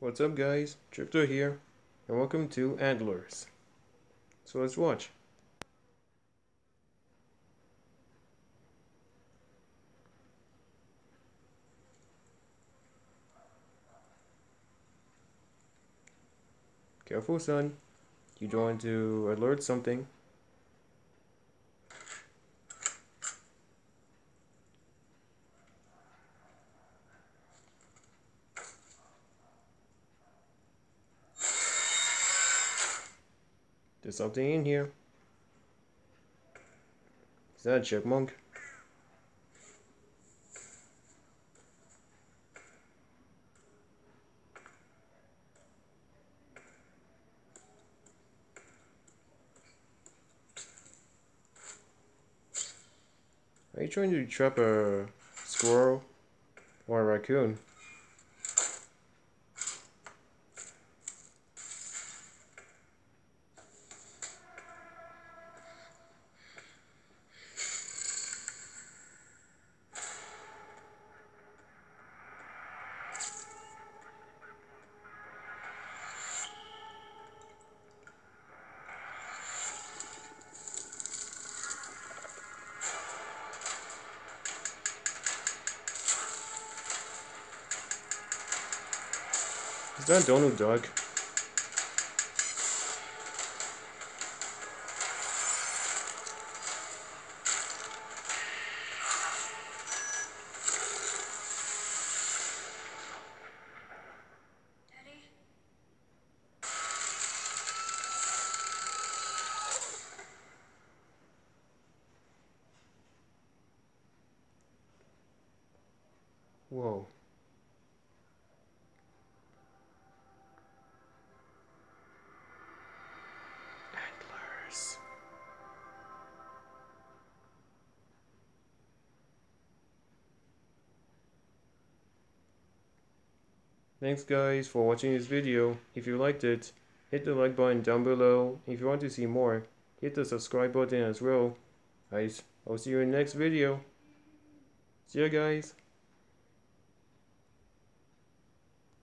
What's up guys, Drifter here, and welcome to Antlers. So let's watch. Careful son, you don't want to alert something. There's something in here. Is that a chipmunk? Are you trying to trap a squirrel or a raccoon? Is that Donald Duck? Daddy? Whoa. Antlers. Thanks guys for watching this video. If you liked it, hit the like button down below. If you want to see more, hit the subscribe button as well. Guys, I'll see you in the next video. See ya guys.